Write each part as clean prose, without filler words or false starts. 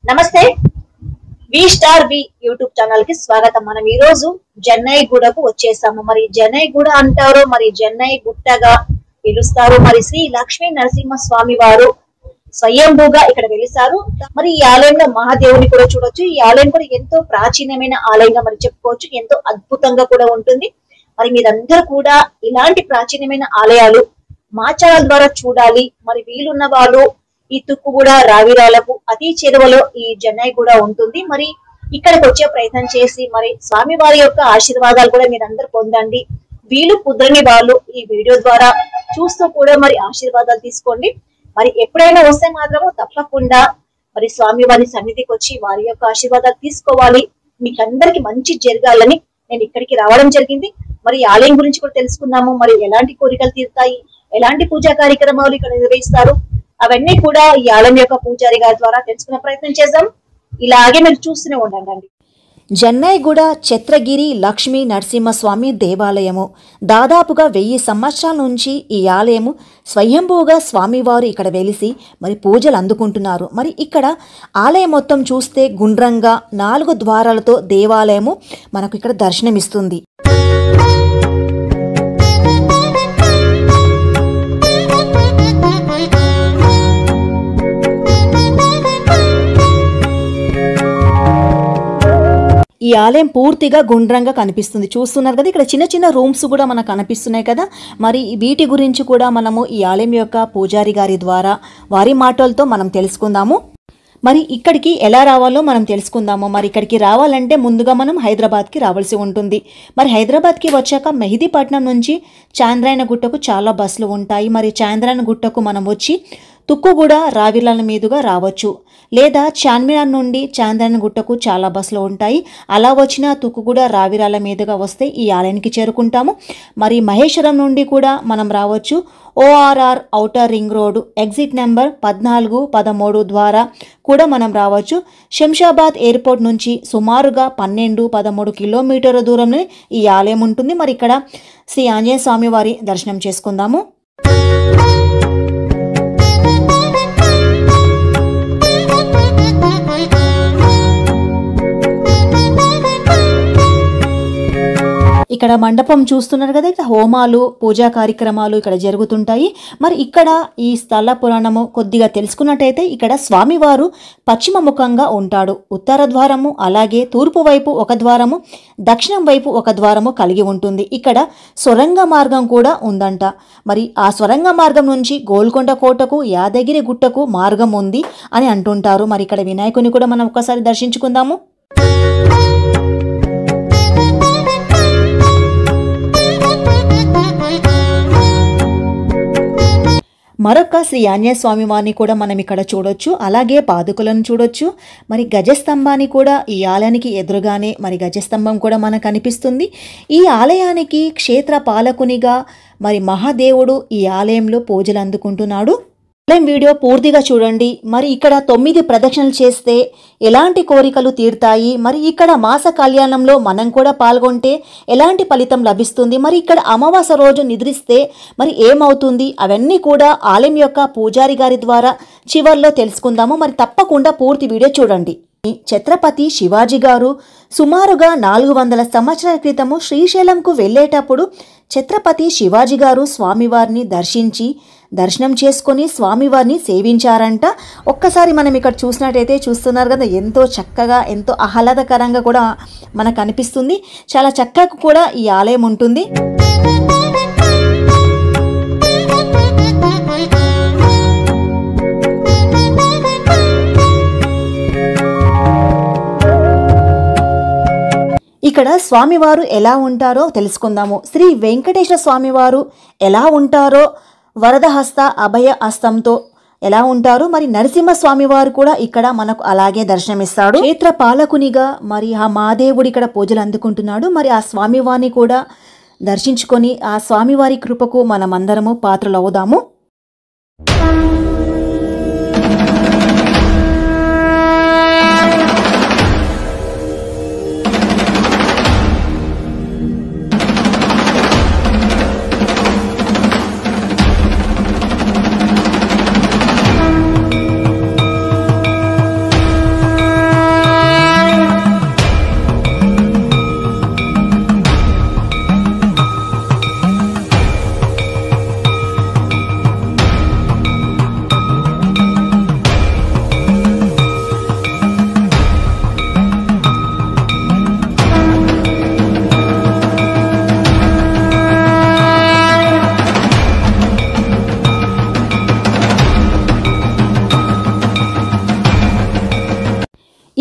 నమస్తే V star V YouTube channel కి స్వాగతం. మనం ఈ రోజు జన్నయ్యగూడకు వచ్చేసాము. మరి జన్నయ్యగూడ అంటారు, మరి జన్నయ్య గుట్టగా పిలుస్తారు. మరి శ్రీ లక్ష్మీ నరసింహ స్వామి వారు స్వయంభూగా ఇక్కడ వెలిసారు. మరి ఈ ఆలయంలో మహాదేవుని కూడా చూడొచ్చు. ఈ ఆలయం కూడా ఎంతో ప్రాచీనమైన ఆలయంగా మరి చెప్పుకోవచ్చు. ఎంతో అద్భుతంగా కూడా ఉంటుంది. మరి మీరందరూ కూడా ఇలాంటి ప్రాచీనమైన ఆలయాలు మా ఛానల్ ద్వారా చూడాలి. మరి వీలున్న వాళ్ళు ఈ తుక్కుగూడ రావిరాలకు అతి చేరువలో ఈ జన్నయ్యగూడ ఉంటుంది. మరి ఇక్కడికి వచ్చే ప్రయత్నం చేసి మరి స్వామి వారి యొక్క ఆశీర్వాదాలు కూడా మీరందరూ పొందండి. వీలు కుదరని వాళ్ళు ఈ వీడియో ద్వారా చూస్తూ కూడా మరి ఆశీర్వాదాలు తీసుకోండి. మరి ఎప్పుడైనా వస్తే మాత్రము తప్పకుండా మరి స్వామి వారి సన్నిధికి వచ్చి వారి యొక్క ఆశీర్వాదాలు తీసుకోవాలి. మీకు అందరికి మంచి జరగాలని నేను ఇక్కడికి రావడం జరిగింది. మరి ఆలయం గురించి కూడా తెలుసుకుందాము. మరి ఎలాంటి కోరికలు తీరుతాయి, ఎలాంటి పూజా కార్యక్రమాలు ఇక్కడ నిర్వహిస్తారు, అవన్నీ కూడా ఈ ఆలయం యొక్క పూజారి గారి ద్వారా తెలుసుకునే ప్రయత్నం చేద్దాం. ఇలాగే మీరు చూస్తూనే ఉండండి. జన్నయ్యగూడ ఛత్రగిరి లక్ష్మీ నరసింహస్వామి దేవాలయము దాదాపుగా 1000 సంవత్సరాల నుంచి ఈ ఆలయము స్వయంభూగా స్వామివారు ఇక్కడ వెలిసి మరి పూజలు అందుకుంటున్నారు. మరి ఇక్కడ ఆలయం మొత్తం చూస్తే గుండ్రంగా 4 ద్వారాలతో దేవాలయము మనకు ఇక్కడ దర్శనమిస్తుంది. ఈ ఆలయం పూర్తిగా గుండ్రంగా కనిపిస్తుంది. చూస్తున్నారు కదా, ఇక్కడ చిన్న చిన్న రూమ్స్ కూడా మనకు కనిపిస్తున్నాయి కదా. మరి వీటి గురించి కూడా మనము ఈ ఆలయం యొక్క పూజారి గారి ద్వారా వారి మాటలతో మనం తెలుసుకుందాము. మరి ఇక్కడికి ఎలా రావాలో మనం తెలుసుకుందాము. మరి ఇక్కడికి రావాలంటే ముందుగా మనం హైదరాబాద్కి రావాల్సి ఉంటుంది. మరి హైదరాబాద్కి వచ్చాక మెహదీపట్నం నుంచి చాంద్రాయణ గుట్టకు చాలా బస్సులు ఉంటాయి. మరి చాంద్రాయణ గుట్టకు మనం వచ్చి తుక్కుగూడ రావిరాల మీదుగా రావచ్చు, లేదా చార్మినార్ నుండి చాంద్రాయణ గుట్టకు చాలా బస్సులు ఉంటాయి. అలా వచ్చిన తుక్కుగూడ రావిరాల మీదుగా వస్తే ఈ ఆలయానికి చేరుకుంటాము. మరి మహేశ్వరం నుండి కూడా మనం రావచ్చు. ORR outer ring road exit number 14, 13 ద్వారా కూడా మనం రావచ్చు. శంషాబాద్ ఎయిర్పోర్ట్ నుంచి సుమారుగా 12, 13 కిలోమీటర్ల దూరంలో ఈ ఆలయం ఉంటుంది. మరి ఇక్కడ శ్రీ ఆంజనేయ స్వామి వారి దర్శనం చేసుకుందాము. ఇక్కడ మండపం చూస్తున్నారు కదా, ఇక్కడ హోమాలు పూజా కార్యక్రమాలు ఇక్కడ జరుగుతుంటాయి. మరి ఇక్కడ ఈ స్థల పురాణము కొద్దిగా తెలుసుకున్నట్టయితే ఇక్కడ స్వామివారు పశ్చిమ ముఖంగా ఉంటాడు. ఉత్తర ద్వారము అలాగే తూర్పు వైపు ఒక ద్వారము, దక్షిణం వైపు ఒక ద్వారము కలిగి ఉంటుంది. ఇక్కడ సొరంగ మార్గం కూడా ఉందంట. మరి ఆ సొరంగ మార్గం నుంచి గోల్కొండ కోటకు యాదగిరి గుట్టకు మార్గం ఉంది అని అంటుంటారు. మరి ఇక్కడ వినాయకుని కూడా మనం ఒకసారి దర్శించుకుందాము. మరొక శ్రీ ఆంజనేయ స్వామి వారిని కూడా మనం ఇక్కడ చూడొచ్చు. అలాగే పాదుకలను చూడొచ్చు. మరి గజస్తంభాన్ని కూడా ఈ ఆలయానికి ఎదురుగానే మరి గజస్తంభం కూడా మనకు కనిపిస్తుంది. ఈ ఆలయానికి క్షేత్ర పాలకునిగా మరి మహాదేవుడు ఈ ఆలయంలో పూజలు అందుకుంటున్నాడు. ఆలయం వీడియో పూర్తిగా చూడండి. మరి ఇక్కడ 9 ప్రదక్షిణలు చేస్తే ఎలాంటి కోరికలు తీరుతాయి, మరి ఇక్కడ మాస కళ్యాణంలో మనం కూడా పాల్గొంటే ఎలాంటి ఫలితం లభిస్తుంది, మరి ఇక్కడ అమావాస్య రోజు నిద్రిస్తే మరి ఏమవుతుంది, అవన్నీ కూడా ఆలయం యొక్క పూజారి గారి ద్వారా చివర్లో తెలుసుకుందాము. మరి తప్పకుండా పూర్తి వీడియో చూడండి. ఛత్రపతి శివాజీ గారు సుమారుగా 400 సంవత్సరాల క్రితము శ్రీశైలంకు వెళ్ళేటప్పుడు ఛత్రపతి శివాజీ గారు స్వామివారిని దర్శనం చేసుకొని స్వామివారిని సేవించారంట. ఒక్కసారి మనం ఇక్కడ చూసినట్టయితే చూస్తున్నారు కదా, ఎంతో చక్కగా ఎంతో ఆహ్లాదకరంగా కూడా మనకు అనిపిస్తుంది. చాలా చక్కగా కూడా ఈ ఆలయం ఉంటుంది. ఇక్కడ స్వామివారు ఎలా ఉంటారో తెలుసుకుందాము. శ్రీ వెంకటేశ్వర స్వామివారు ఎలా ఉంటారో వరదహస్త అభయ హస్తంతో ఎలా ఉంటారు, మరి నరసింహస్వామి వారు కూడా ఇక్కడ మనకు అలాగే దర్శనమిస్తాడు. క్షేత్ర పాలకునిగా మరి ఆ మహాదేవుడు ఇక్కడ పూజలు అందుకుంటున్నాడు. మరి ఆ స్వామివారిని కూడా దర్శించుకొని ఆ స్వామివారి కృపకు మనమందరము పాత్రలు అవుదాము.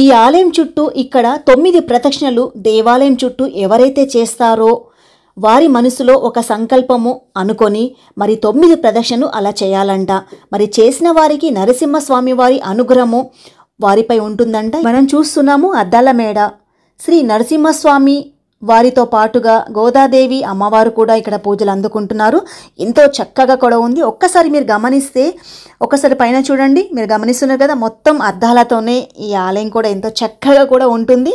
ఈ ఆలయం చుట్టూ ఇక్కడ 9 ప్రదక్షిణలు దేవాలయం చుట్టూ ఎవరైతే చేస్తారో వారి మనసులో ఒక సంకల్పము అనుకొని మరి 9 ప్రదక్షిణలు అలా చేయాలంట. మరి చేసిన వారికి నరసింహస్వామి వారి అనుగ్రహము వారిపై ఉంటుందంట. మనం చూస్తున్నాము అద్దాల మేడ. శ్రీ నరసింహస్వామి వారితో పాటుగా గోదాదేవి అమ్మవారు కూడా ఇక్కడ పూజలు అందుకుంటున్నారు. ఎంతో చక్కగా కూడా ఉంది. ఒక్కసారి మీరు గమనిస్తే ఒకసారి పైన చూడండి, మీరు గమనిస్తున్నారు కదా, మొత్తం అద్దాలతోనే ఈ ఆలయం కూడా ఎంతో చక్కగా కూడా ఉంటుంది.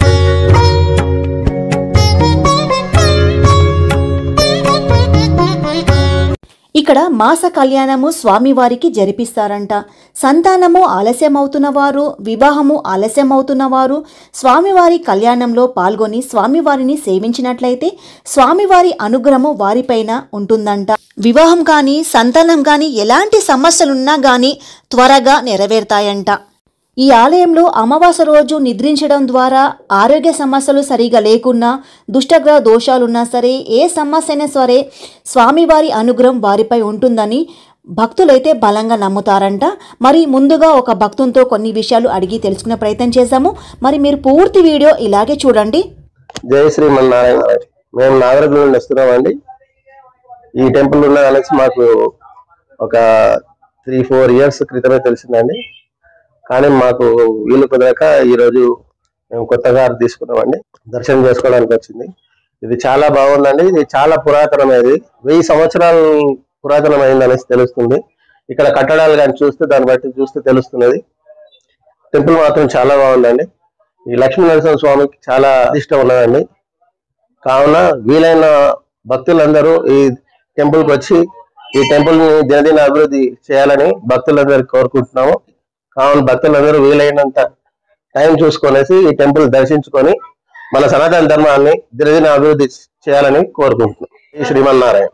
ఇక్కడ మాస కళ్యాణము స్వామివారికి జరిపిస్తారంట. సంతానము ఆలస్యమవుతున్న వారు, వివాహము ఆలస్యమవుతున్న వారు స్వామివారి కళ్యాణంలో పాల్గొని స్వామివారిని సేవించినట్లయితే స్వామివారి అనుగ్రహము వారిపైన ఉంటుందంట. వివాహం కానీ సంతానం కానీ ఎలాంటి సమస్యలున్నా కానీ త్వరగా నెరవేరుతాయంట. ఈ ఆలయంలో అమావాస్య రోజు నిద్రించడం ద్వారా ఆరోగ్య సమస్యలు సరిగా లేకున్నా, దుష్టగ్రహ దోషాలున్నా సరే, ఏ సమస్య అయినా సరే స్వామివారి అనుగ్రహం వారిపై ఉంటుందని భక్తులైతే బలంగా నమ్ముతారంట. మరి ముందుగా ఒక భక్తునితో కొన్ని విషయాలు అడిగి తెలుసుకునే ప్రయత్నం చేశాము. మరి మీరు పూర్తి వీడియో ఇలాగే చూడండి. జై శ్రీమన్నారాయణ. మేము నాగరగుల నుండి వస్తున్నామండి. ఈ టెంపుల్ ఉన్నదనేసి మాకు ఒక 3-4 ఇయర్స్ క్రితమే తెలిసిందండి. కానీ మాకు వీలు కుదరక ఈరోజు మేము కొత్తగా తీసుకున్నామండి. దర్శనం చేసుకోవడానికి వచ్చింది. ఇది చాలా బాగుందండి. ఇది చాలా పురాతనమైనది, 1000 సంవత్సరాలు పురాతనమైంది అనేసి తెలుస్తుంది. ఇక్కడ కట్టడాలు కానీ చూస్తే దాన్ని బట్టి చూస్తే తెలుస్తున్నది. టెంపుల్ మాత్రం చాలా బాగుందండి. ఈ లక్ష్మీ నరసింహ స్వామికి చాలా ఇష్టం ఉన్నదండి. కావున వీలైన భక్తులందరూ ఈ టెంపుల్కి వచ్చి ఈ టెంపుల్ ని దినదిన అభివృద్ధి చేయాలని భక్తులందరికీ కోరుకుంటున్నాము. కావున భక్తులందరూ వీలైనంత టైం చూసుకొనేసి ఈ టెంపుల్ దర్శించుకొని మన సనాతన ధర్మాన్ని దినదిన అభివృద్ధి చేయాలని కోరుకుంటున్నాం. ఈ శ్రీమన్నారాయణ.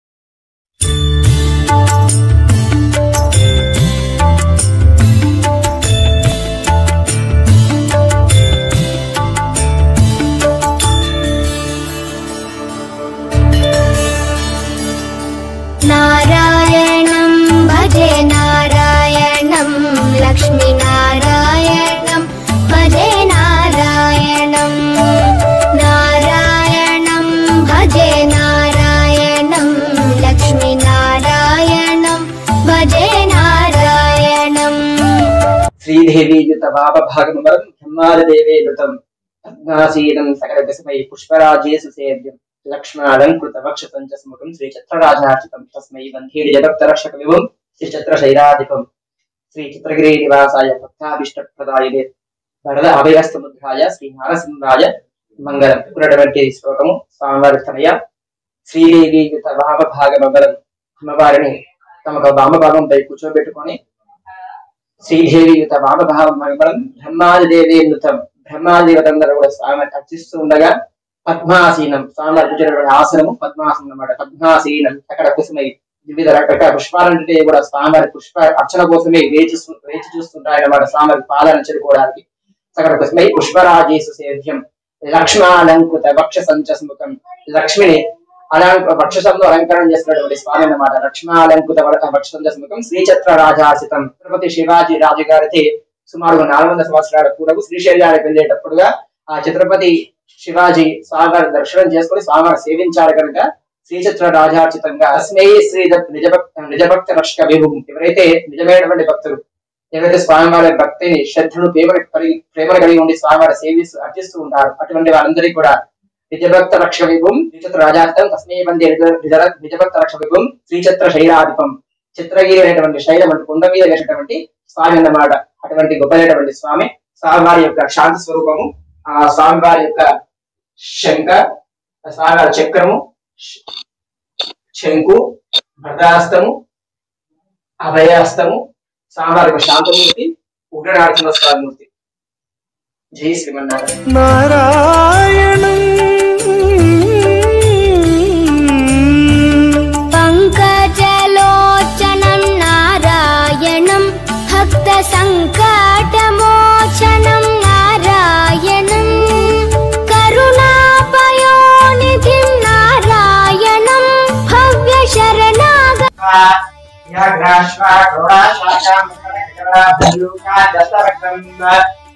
నారాయణం భజే నారాయణం లక్ష్మీ నారాయణం భజే నారాయణం నారాయణం భజే నారాయణం లక్ష్మీ నారాయణం భజే నారాయణం. శ్రీదేవి యుత భావభాగమరం బ్రహ్మాదేవే యుతం పద్మాసీనం సకలదశమై పుష్పరాజేసు సేవ్యం లక్ష్మణాలంకృత వక్షసం చ స్ముఖం శ్రీ చిత్రరాజార్చితం తస్మై వందే జగత్తరక్షక విభుం శ్రీ చిత్రశైలాధిపం శ్రీ చిత్రగిరి నివాసాయ భక్తాభిష్టప్రదాయనే వరద అభయస్తముద్రాయ శ్రీ నారసింహాయ మంగళం. ఉన్నటువంటి శ్లోకము స్వామివారి తనయ శ్రీదేవి యుత భావభాగమరం. అమ్మవారిని తమకు వామభాగంపై కూర్చోబెట్టుకొని శ్రీదేవి యుత వామభావం బ్రహ్మాదేవే నృతం, బ్రహ్మాదేవతందరూ కూడా స్వామి అర్చిస్తూ ఉండగా పద్మాసీనం, స్వామి అర్పించినటువంటి ఆసనము పద్మాసనం అన్నమాట. పద్మాసీనం అక్కడ కుసుమై వివిధ రకరకాల పుష్పాలంటే కూడా స్వామివారి పుష్ప అర్చన కోసమే వేచి చూస్తుంటాయన్నమాట. స్వామివారి పాలన చేరుకోవడానికి అక్కడ కుసుమై పుష్పరాజేసు సేవ్యం లక్ష్మాలంకృత వక్ష సంచస్ముఖం. లక్ష్మిని వక్షసంలో అలంకరణ చేస్తున్నటువంటి స్వామి అన్నమాట. లక్ష్మాలంకృత వక్ష సంచస్ముఖం శ్రీచత్ర రాజాసితం. తిరుపతి శివాజీ రాజు గారికి సుమారు 400 సంవత్సరాల పూర్వము శ్రీశైలానికి వెళ్ళేటప్పుడుగా ఆ ఛత్రపతి శివాజీ స్వామివారి దర్శనం చేసుకుని స్వామివారి సేవించారు కనుక శ్రీచత్ర రాజార్చితంగా అస్మై శ్రీ నిజభక్త రక్షక విభుం. ఎవరైతే నిజమైనటువంటి భక్తులు, ఎవరైతే స్వామివారి భక్తిని శ్రద్ధను ప్రేమను కలిగి ఉండి స్వామివారి సేవిస్తూ అర్చిస్తూ ఉంటారు, అటువంటి వారందరికీ కూడా నిజభక్త రక్ష విభుం శ్రీచత్ర రాజార్చితం తస్మై వందే నిజభక్త రక్ష విభుం శ్రీచత్ర శైలాధిపం. చిత్రగిరి అనేటువంటి శైలం అంటే కొండ మీద వేసినటువంటి స్వామి అన్నమాట. అటువంటి గొప్పైనటువంటి స్వామి, స్వామివారి యొక్క శాంతి స్వరూపము, ఆ స్వామివారి యొక్క శంఖ, స్వామివారి చక్రము, శంకు, భద్రాస్తము, అభయాస్తము, స్వామివారి యొక్క శాంతమూర్తి, ఉగ్రనారసింహ స్వామిమూర్తి. జై శ్రీమన్నారాయణ. పంకజలోచనం నారాయణం భక్త సంకటమోచనం నారాయణం కరుణాపయోనిధిం నారాయణం భవ్య శరణాగ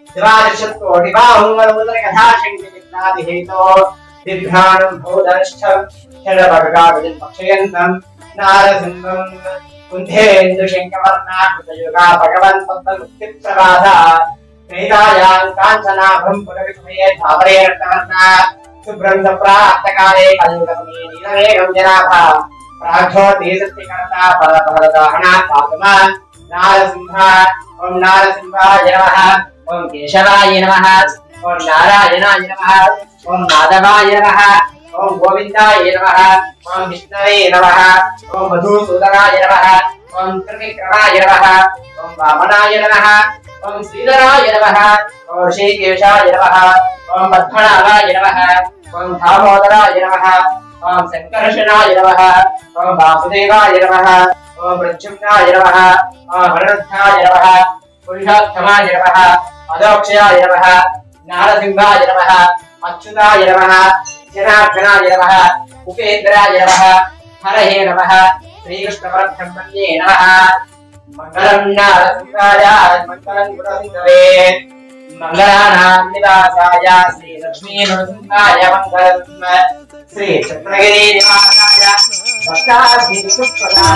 दिवादशत्कोटिबाहुमलमुदरकथाशङ्किनादिहेतो दिभ्राणं भूधनश्चं शरभगागजं पक्षयन्तं नारसिंहं कुन्धेन्दुशङ्कवर्णाकृतयुगा भगवन् पद्ममुक्तिप्रभासा त्रेतायां काञ्चनाभं पुनर्विस्मये धावरेणर्तवर्णा शुभ्रं सप्राप्तकाले कलियुगसमये नीलमेघं जनाभा प्राक्षोति सत्यकर्ता फलफलदाहना पातुमा नारसिंह ओं नारसिंहाय नमः ओं केशवाय नमः ओं नारायणाय नमः ओं माधवाय नमः ओं गोविन्दाय नमः ओं विष्णवे नमः ओं मधुसूदनाय नमः ओं त्रिविक्रमाय नमः ओं वामनाय नमः ओं श्रीधराय नमः ओं श्रीकेशाय नमः ओं पद्मनाभाय नमः ओं दामोदराय नमः ओं संकर्षणाय नमः ओं वासुदेवाय नमः ओं प्रद्युम्नाय नमः ओं अनिरुद्धाय नमः पुरुषोत्तमाय नमः अदोक्षयाय नमः नारसिंहाय नमः अच्युताय नमः जनार्दनाय नमः उपेन्द्राय नमः हरहे नमः श्रीकृष्णपरब्रह्मण्ये नमः मंगलं नारसिंहाय मंगलं गुणसिंहवे मंगलानां निवासाय श्री लक्ष्मी नरसिंहाय मंगलम् श्री चक्रगिरि निवासाय भक्ताभि सुप्रदा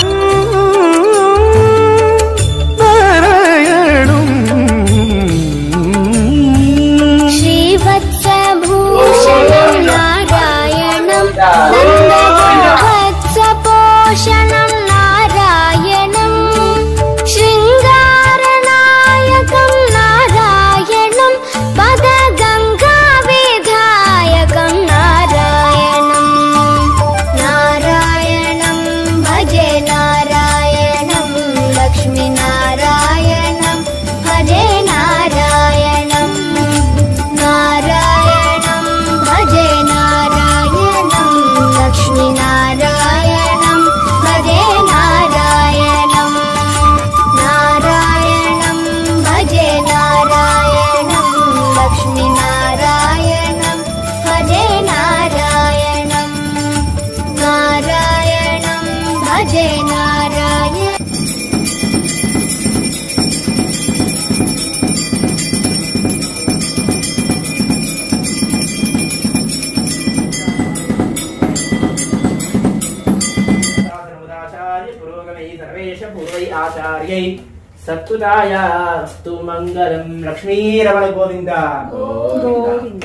श्रीवत्सभूषणं नारायणं नन्दगोवत्सपोषणं नारायणं शृङ्गारनायकं नारायणं पदगङ्गाविधायकं नारायणं नारायणं भजे नारायणं लक्ष्मीनारायणं भजे नारायणं नारायणं भजे नारायणं लक्ष्मीनारायणं भजे नारायणं नारायणं भजे नारायणं लक्ष्मीनारायणं भजे नारायणं नारायणं भजे नारायणं आचार्य पुरोगमै सर्वेश पूर्वै आचार्यै सत्कुदायास्तु मंगलम लक्ष्मीरमण गोविंद गोविंद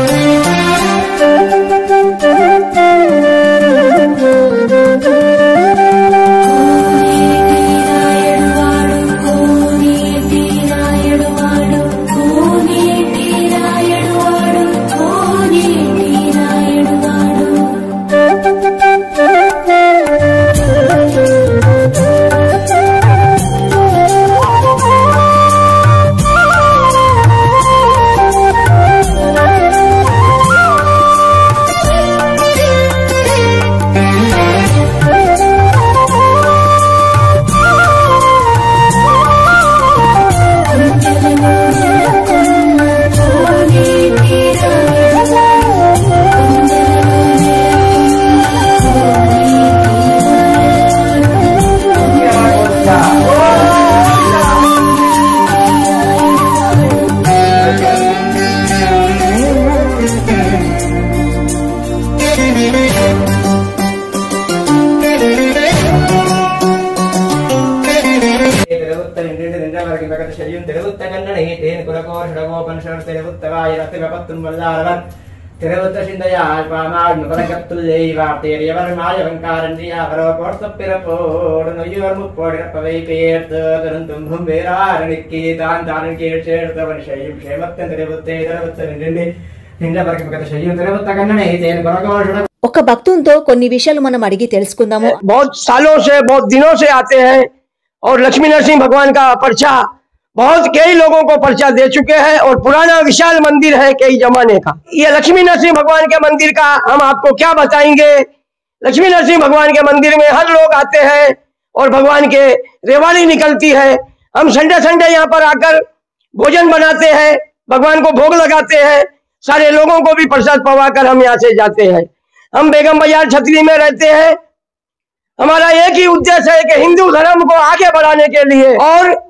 ఒక భక్తునితో కొన్ని విషయాలు మనం అడిగి తెలుసుకుందాము. बहुत सालों से बहुत दिनों से आते हैं और लक्ष्मी नरसिंह भगवान का पर्चा बहुत कई लोगों को पर्चा दे चुके हैं और पुराना विशाल मंदिर है कई जमाने का। ये लक्ष्मी नरसिंह भगवान के मंदिर का हम आपको क्या बताएंगे। लक्ष्मी नरसिंह भगवान के मंदिर में हर लोग आते हैं और भगवान के रेवाड़ी निकलती है। हम संडे संडे यहाँ पर आकर भोजन बनाते हैं, भगवान को भोग लगाते हैं, सारे लोगों को भी प्रसाद पवाकर हम यहाँ से जाते हैं। हम बेगम बाजार छतरी में रहते हैं। हमारा एक ही उद्देश्य है कि हिंदू धर्म को आगे बढ़ाने के लिए और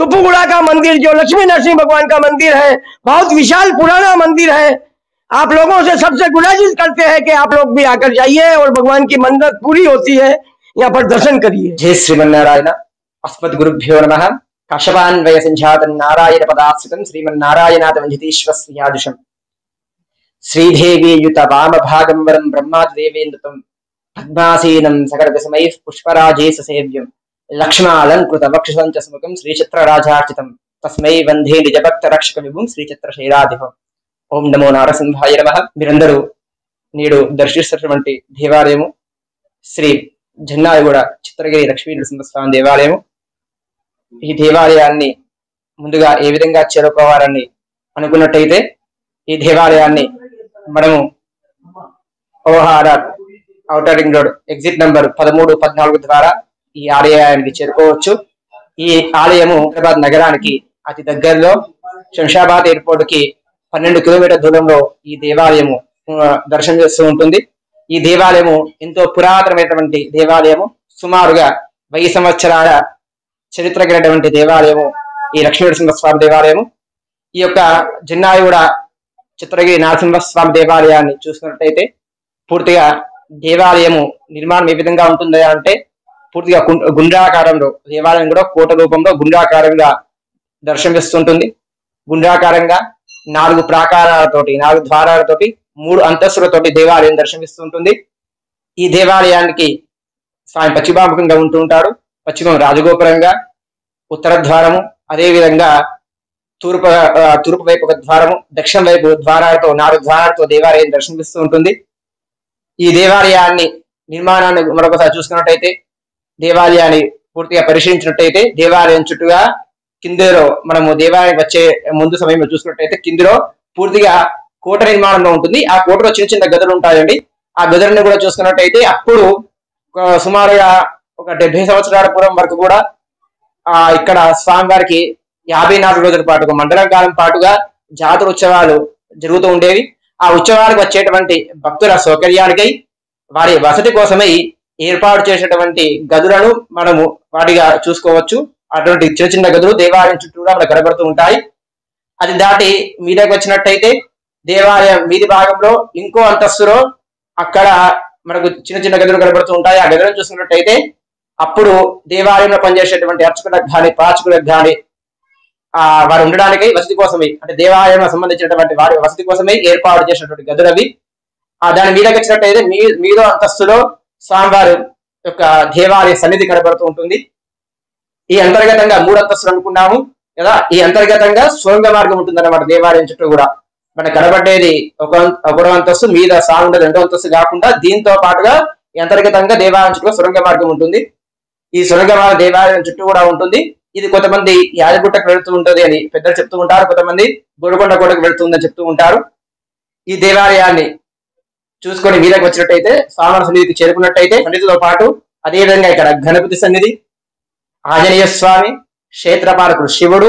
तुपुगुड़ा का मंदिर जो लक्ष्मी नरसिंह भगवान का मंदिर है, बहुत विशाल पुराना मंदिर है। आप लोगों से सबसे गुजारिश करते हैं कि आप लोग भी आकर जाइए और भगवान की मन्नत पूरी होती है, यहाँ पर दर्शन करिए। जय श्रीमन्नारायण। अस्मद् गुरुभ्यो नमः। काशवान्वय संजातं नारायण पदाश्रितं श्रीमन्नारायणात् वञ्जितीश्वर श्रियाजुषम् श्रीदेवी युत वाम भागं वरं ब्रह्मादेवेन्द्रं पद्मासीनं सकलविस्मयैः पुष्पराजेश सेव्यं लक्ष्मालङ्कृत वक्षसं च स्मुखं श्रीचित्रराजार्चितं तस्मै वन्दे निजभक्त रक्षक विभुं श्रीचित्रशैलाधिपम्। ఓం నమో నారసింహాయ నమః। మీరందరూ నేడు దర్శిస్తున్నటువంటి దేవాలయము శ్రీ జన్నాయగూడ చిత్రగిరి లక్ష్మీ నరసింహస్వామి దేవాలయము। ఈ దేవాలయాన్ని ముందుగా ఏ విధంగా చేరుకోవాలని అనుకున్నట్టయితే ఈ దేవాలయాన్ని మనము ఓహారాట్ outer ring road exit number 13, 14 ద్వారా ఈ ఆలయానికి చేరుకోవచ్చు। ఈ ఆలయము హైదరాబాద్ నగరానికి అతి దగ్గరలో శంషాబాద్ ఎయిర్పోర్ట్ కి 12 కిలోమీటర్ల దూరంలో ఈ దేవాలయము దర్శనం చేస్తూ ఉంటుంది। ఈ దేవాలయము ఎంతో పురాతనమైనటువంటి దేవాలయము, సుమారుగా 1000 సంవత్సరాల చరిత్ర కలిగినటువంటి దేవాలయము ఈ లక్ష్మీ నరసింహస్వామి దేవాలయము। ఈ యొక్క జన్నాయగూడ చిత్రగిరి నరసింహస్వామి దేవాలయాన్ని చూసినట్లయితే పూర్తిగా దేవాలయము నిర్మాణం ఏ విధంగా ఉంటుంది అంటే పూర్తిగా గుండ్రాకారంలో, దేవాలయం కూడా కోట రూపంలో గుండ్రాకారంగా దర్శనమిస్తుంటుంది। గుండ్రాకారంగా 4 ప్రాకారాలతోటి, 4 ద్వారాలతోటి, 3 అంతస్తులతోటి దేవాలయం దర్శనమిస్తుంటుంది। ఈ దేవాలయానికి స్వామి పశ్చిమాముఖంగా ఉంటూ ఉంటాడు। పశ్చిమం రాజగోపురంగా, ఉత్తర ద్వారము, అదే విధంగా తూర్పు వైపు ఒక ద్వారము, దక్షిణ వైపు ద్వారాలతో 4 ద్వారాలతో దేవాలయం దర్శనమిస్తూ ఉంటుంది। ఈ దేవాలయాన్ని నిర్మాణాన్ని మరొకసారి చూసుకున్నట్టయితే, దేవాలయాన్ని పూర్తిగా పరిశీలించినట్టయితే దేవాలయం చుట్టూగా కిందిలో మనము దేవాలయం వచ్చే ముందు సమయంలో చూసుకున్నట్టయితే కిందిలో పూర్తిగా కోట నిర్మాణంలో ఉంటుంది। ఆ కోటలో చిన్న చిన్న గదులు ఉంటాయండి। ఆ గదులను కూడా చూసుకున్నట్టయితే అప్పుడు సుమారుగా ఒక 70 సంవత్సరాల పూర్వం వరకు కూడా ఇక్కడ స్వామివారికి 54 రోజుల పాటు, ఒక మండలం కాలం పాటుగా జాతర ఉత్సవాలు జరుగుతూ ఉండేవి। ఆ ఉత్సవాలకు వచ్చేటువంటి భక్తుల సౌకర్యానికై వారి వసతి కోసమై ఏర్పాటు చేసేటువంటి గదులను మనము వాటిగా చూసుకోవచ్చు। అటువంటి చిన్న చిన్న గదులు దేవాలయం చుట్టూరా మనకు కనబడుతూ ఉంటాయి। అది దాటి మీదకి వచ్చినట్టయితే దేవాలయం మీది భాగంలో ఇంకో అంతస్తులో అక్కడ మనకు చిన్న చిన్న గదులు కనబడుతూ ఉంటాయి। ఆ గదులను చూసుకున్నట్టయితే అప్పుడు దేవాలయంలో పనిచేసేటువంటి అర్చకులకు కానీ పాచకులకు కానీ వారు ఉండడానికి వసతి కోసమే, అంటే దేవాలయం సంబంధించినటువంటి వారి వసతి కోసమే ఏర్పాటు చేసినటువంటి గదులవి। దాని మీదకి వచ్చినట్టయితే మీదో అంతస్తులో స్వామివారి యొక్క దేవాలయ సన్నిధి కనబడుతూ ఉంటుంది। ఈ అంతర్గతంగా 3 అంతస్తులు అనుకున్నాము కదా। ఈ అంతర్గతంగా సొరంగ మార్గం ఉంటుంది అన్నమాట దేవాలయం చుట్టూ కూడా। మనకు కనబడేది ఒకటో అంతస్తు మీద స్వామి ఉండేది 2వ అంతస్తు కాకుండా దీంతో పాటుగా అంతర్గతంగా దేవాలయం చుట్టూ సొరంగ మార్గం ఉంటుంది। ఈ సొరంగ మార్గం దేవాలయం చుట్టూ కూడా ఉంటుంది। ఇది కొంతమంది యాదగుట్టకు వెళుతూ ఉంటుంది అని పెద్దలు చెప్తూ ఉంటారు, కొంతమంది గోడకొండ కోటకు వెళుతుందని చెప్తూ ఉంటారు। ఈ దేవాలయాన్ని చూసుకొని మీదకి వచ్చినట్టయితే స్వామి సన్నిధికి చేరుకున్నట్టయితే సన్నిధితో పాటు అదే విధంగా ఇక్కడ గణపతి సన్నిధి, ఆంజనేయ స్వామి, క్షేత్రపాలకుడు శివుడు,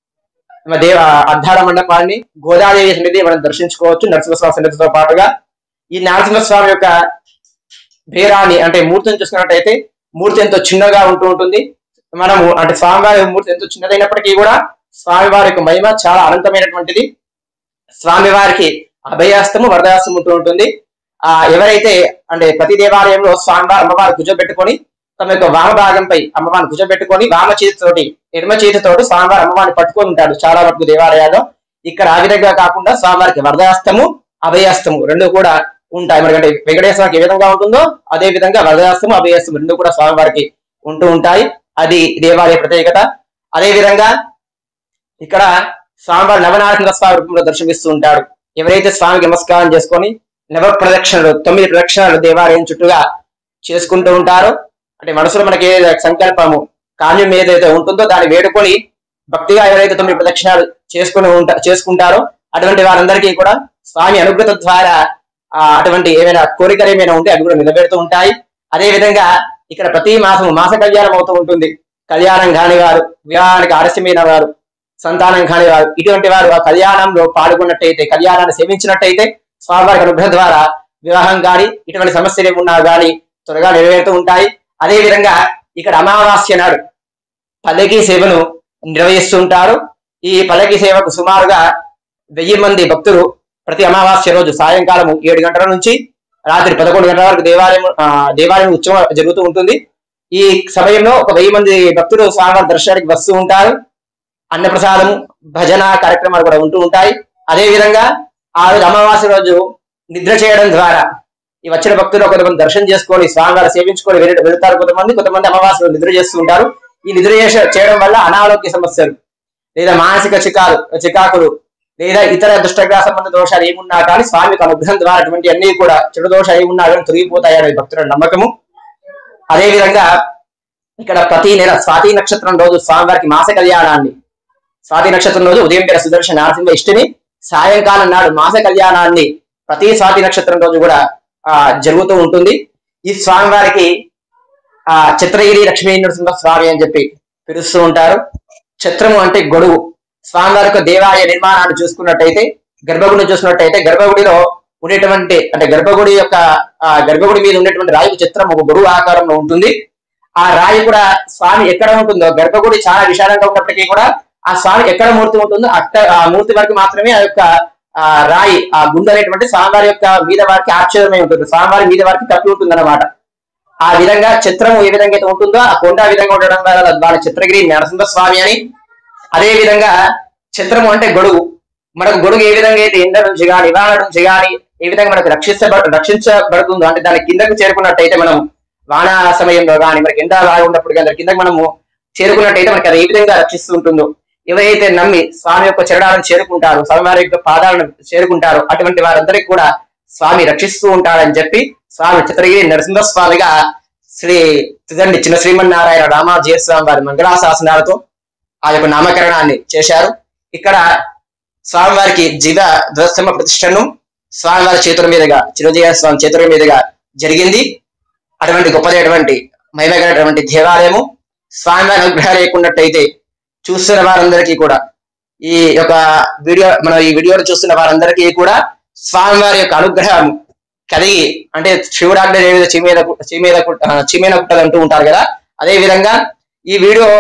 అద్దాల మండపాన్ని, గోదాదేవి సన్నిధి మనం దర్శించుకోవచ్చు నరసింహస్వామి సన్నిధితో పాటుగా। ఈ నరసింహస్వామి యొక్క భేరాన్ని అంటే మూర్తిని చూసుకున్నట్టయితే మూర్తి ఎంతో చిన్నగా ఉంటూ ఉంటుంది। మనము అంటే స్వామివారి మూర్తి ఎంతో చిన్నదైనప్పటికీ కూడా స్వామివారి యొక్క మహిమ చాలా అనంతమైనటువంటిది। స్వామివారికి అభయాస్తము, వరదాస్తము ఉంటూ ఉంటుంది। ఎవరైతే అంటే ప్రతి దేవాలయంలో స్వామివారి అమ్మవారు కూర్చోబెట్టుకొని తమ యొక్క వామ భాగంపై అమ్మవారిని కూర్చోబెట్టుకొని వామ చేతితోటి ఎడమ చేతితోటి స్వామివారి అమ్మవారిని పట్టుకొని ఉంటాడు చాలా వరకు దేవాలయాల్లో। ఇక్కడ ఆ విధంగా కాకుండా స్వామివారికి వరదాస్తము, అభయాస్తము 2 కూడా ఉంటాయి। మనకంటే వెంకటేశ్వరకి ఏ విధంగా ఉంటుందో అదే విధంగా వరదాస్తము, అభయాస్తము 2 కూడా స్వామివారికి ఉంటూ ఉంటాయి। అది దేవాలయ ప్రత్యేకత। అదే విధంగా ఇక్కడ స్వామివారి నవనారసింహ స్వామి రూపంలో దర్శనమిస్తూ ఉంటాడు। ఎవరైతే స్వామికి నమస్కారం చేసుకొని 9 ప్రదక్షిణలు 9 ప్రదక్షిణలు దేవాలయం చుట్టూగా చేసుకుంటూ ఉంటారో, అంటే మనసులో మనకి ఏ సంకల్పము కామ్యం ఏదైతే ఉంటుందో దాన్ని వేడుకొని భక్తిగా ఎవరైతే 9 ప్రదక్షిణాలు చేసుకుంటారో అటువంటి వారందరికీ కూడా స్వామి అనుగ్రహం ద్వారా అటువంటి ఏమైనా కోరికలు ఏమైనా ఉంటే అవి కూడా నిలబెడుతూ ఉంటాయి। అదే విధంగా ఇక్కడ ప్రతి మాసము మాస కళ్యాణం అవుతూ ఉంటుంది। కళ్యాణం కాని వారు, వివాహానికి ఆలస్యమైన వారు, సంతానం కాని వారు, ఇటువంటి వారు ఆ కళ్యాణంలో పాల్గొన్నట్టయితే, కళ్యాణాన్ని సేవించినట్టయితే స్వామివారి అనుగ్రహం ద్వారా వివాహం కానీ ఇటువంటి సమస్యలు ఏమున్నా కానీ త్వరగా నెరవేరుతూ ఉంటాయి। అదే విధంగా ఇక్కడ అమావాస్య నాడు పల్లకి సేవను నిర్వహిస్తూ ఉంటారు. ఈ పల్లకి సేవకు సుమారుగా 1000 మంది భక్తులు ప్రతి అమావాస్య రోజు సాయంకాలం 7 గంటల నుంచి రాత్రి 11 గంటల వరకు దేవాలయం ఉత్సవం జరుగుతూ ఉంటుంది. ఈ సమయంలో ఒక 1000 మంది భక్తులు స్వామివారి దర్శనానికి వస్తూ ఉంటారు. అన్నప్రసాదం, భజన కార్యక్రమాలు కూడా ఉంటూ ఉంటాయి. అదే విధంగా ఆ రోజు అమావాస్య రోజు నిద్ర చేయడం ద్వారా ఈ వచ్చిన భక్తులు కొంతమంది దర్శనం చేసుకొని స్వామివారి సేవించుకొని వెళ్తారు. కొంతమంది అమావాస్య రోజు నిద్ర చేస్తూ ఉంటారు. ఈ నిద్ర చేయడం వల్ల అనారోగ్య సమస్యలు లేదా మానసిక చికాకులు లేదా ఇతర దుష్టగ్రహ సంబంధ దోషాలు ఏమున్నా కానీ స్వామికి అనుగ్రహం ద్వారా అటువంటి అన్ని కూడా చెడు దోషాలు ఏమున్నా కానీ తొలగిపోతాయనే భక్తుల నమ్మకము. అదే విధంగా ఇక్కడ ప్రతి నెల స్వాతి నక్షత్రం రోజు స్వామివారికి మాస కళ్యాణాన్ని, స్వాతి నక్షత్రం రోజు ఉదయం పేర సుదర్శన నరసింహ ఇష్టిని, సాయంకాలం నాడు మాస కళ్యాణాన్ని ప్రతి స్వాతి నక్షత్రం రోజు కూడా జరుగుతూ ఉంటుంది. ఈ స్వామివారికి చిత్రగిరి లక్ష్మీ నరసింహ స్వామి అని చెప్పి పిలుస్తూ ఉంటారు. ఛత్రము అంటే గొడుగు. స్వామివారి యొక్క దేవాలయ నిర్మాణాన్ని చూసుకున్నట్టయితే, గర్భగుడిని చూసుకున్నట్టయితే గర్భగుడిలో ఉండేటువంటి అంటే గర్భగుడి మీద ఉండేటువంటి రాయి చిత్రం ఒక గొడుగు ఆకారంలో ఉంటుంది. ఆ రాయి కూడా స్వామి ఎక్కడ ఉంటుందో, గర్భగుడి చాలా విశాలంగా ఉన్నప్పటికీ కూడా ఆ స్వామి ఎక్కడ మూర్తి ఉంటుందో ఆ మూర్తి వరకు మాత్రమే ఆ యొక్క రాయి, ఆ గుండు అనేటువంటి స్వామివారి యొక్క మీద వారికి ఆశ్చర్యమై ఉంటుంది. స్వామివారి మీద వారికి తప్పి ఉంటుంది అన్నమాట. ఆ విధంగా చిత్రము ఏ విధంగా అయితే ఉంటుందో ఆ కొండ ఆ విధంగా ఉండడం వల్ల వాళ్ళ చిత్రగిరి నరసింహ స్వామి అని. అదే విధంగా చిత్రము అంటే గొడుగు. మనకు గొడుగు ఏ విధంగా అయితే ఎండ నుంచి కానీ వాన నుంచి కానీ ఏ విధంగా మనకు రక్షించబడుతుందో, అంటే దాని కిందకు చేరుకున్నట్టయితే మనం వాన సమయంలో కానీ మనకి ఎండ బాగా ఉన్నప్పుడు కానీ కిందకు మనము చేరుకున్నట్టయితే మనకి అది ఏ విధంగా రక్షిస్తూ ఉంటుందో, ఎవరైతే నమ్మి స్వామి యొక్క చరణాలను చేరుకుంటారు, స్వామివారి యొక్క పాదాలను చేరుకుంటారు, అటువంటి వారందరికీ కూడా స్వామి రక్షిస్తూ ఉంటారని చెప్పి స్వామి చిత్రగిరి నరసింహ స్వామిగా చిన్న శ్రీమన్నారాయణ రామాజీ స్వామి వారి మంగళాశాసనాలతో ఆ యొక్క నామకరణాన్ని చేశారు. ఇక్కడ స్వామివారికి జీవ ధ్వజస్తంభ ప్రతిష్టను స్వామివారి చేతుల మీదుగా, చిరంజీవి స్వామి చేతుల మీదుగా జరిగింది. అటువంటి గొప్పదైనటువంటి మహిమగలటువంటి దేవాలయము. స్వామివారి అనుగ్రహం లేకున్నట్టయితే చూస్తున్న వారందరికీ కూడా ఈ యొక్క వీడియోను చూస్తున్న వారందరికీ కూడా స్వామివారి యొక్క అనుగ్రహం కలిగి, అంటే శివుడాగ్ని చీమేద కుట్టదు అంటూ ఉంటారు కదా, అదే విధంగా ఈ వీడియో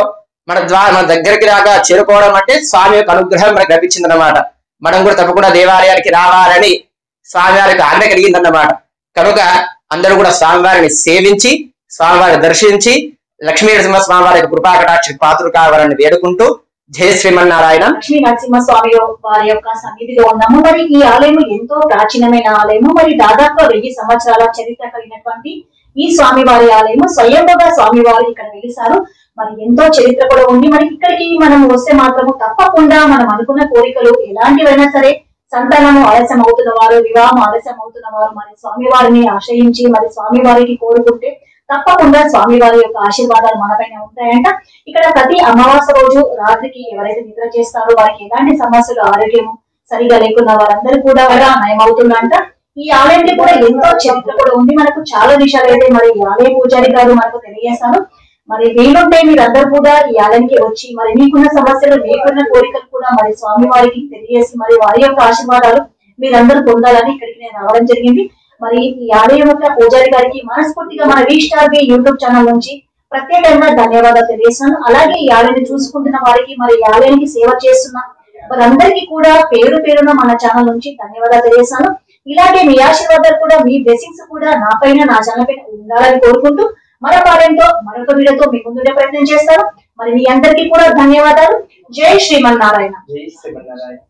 మన దగ్గరికి రాగా చేరుకోవడం అంటే స్వామి యొక్క అనుగ్రహం మనకు లభించింది అన్నమాట. మనం కూడా తప్పకుండా దేవాలయానికి రావాలని స్వామివారికి ఆజ్ఞ కలిగిందన్నమాట. కనుక అందరూ కూడా స్వామివారిని సేవించి, స్వామివారిని దర్శించి లక్ష్మీ నరసింహ స్వామివారి యొక్క కృపాకటాక్ష పాత్రలు కావాలని వేడుకుంటూ జయ శ్రీమన్నారాయణ. లక్ష్మీ నరసింహ స్వామి వారి యొక్క సన్నిధిలో ఉన్నాము. మరి ఈ ఆలయం ఎంతో ప్రాచీనమైన ఆలయము. మరి దాదాపు 1000 సంవత్సరాల చరిత్ర కలిగినటువంటి ఈ స్వామి వారి ఆలయము స్వయంగా స్వామివారు ఇక్కడ వెలిసారు. మరి ఎంతో చరిత్ర కూడా ఉంది. మరి ఇక్కడికి మనం వస్తే మాత్రము తప్పకుండా మనం అనుకున్న కోరికలు ఎలాంటివైనా సరే, సంతానము ఆలస్యం అవుతున్న వారు, వివాహం ఆలస్యం అవుతున్న వారు మరి స్వామివారిని ఆశ్రయించి మరి స్వామివారికి కోరుకుంటే తప్పకుండా స్వామివారి యొక్క ఆశీర్వాదాలు మనపైన ఉంటాయంట. ఇక్కడ ప్రతి అమావాస్య రోజు రాత్రికి ఎవరైతే నిద్ర చేస్తారో వారికి ఎలాంటి సమస్యలు, ఆరోగ్యం సరిగా లేకున్న వారందరూ కూడా నయమవుతుందంట. ఈ ఆలయానికి కూడా ఎంతో చరిత్ర కూడా ఉంది. మనకు చాలా విషయాలు అయితే మరి ఈ ఆలయ పూజారి గారు మనకు తెలియజేస్తారు. మరి వీలుంటే మీరందరూ కూడా ఈ ఆలయానికి వచ్చి మరి మీకున్న సమస్యలు, మీకున్న కోరికలు కూడా మరి స్వామి వారికి తెలియజేసి మరి వారి యొక్క ఆశీర్వాదాలు మీరందరూ పొందాలని ఇక్కడికి నేను రావడం జరిగింది. మరి ఈ ఆలయం యొక్క పూజారి గారికి మనస్ఫూర్తిగా మన V-Star B యూట్యూబ్ ఛానల్ నుంచి ప్రత్యేకంగా ధన్యవాదాలు తెలియజేస్తాను. అలాగే ఈ ఆలయాన్ని చూసుకుంటున్న వారికి మరి ఈ ఆలయానికి సేవ చేస్తున్న వారందరికీ కూడా పేరు పేరున మన ఛానల్ నుంచి ధన్యవాదాలు తెలియజేస్తాను. ఇలాగే మీ ఆశీర్వాదాలు కూడా, మీ బ్లెస్సింగ్స్ కూడా నా పైన, నా ఛానల్ పైన ఉండాలని కోరుకుంటూ మరొక ఆలయంతో మరొక వీడియోతో మీ ముందుండే ప్రయత్నం చేస్తాను. మరి మీ అందరికీ కూడా ధన్యవాదాలు. జై శ్రీమన్నారాయణ. జై శ్రీమన్నారాయణ.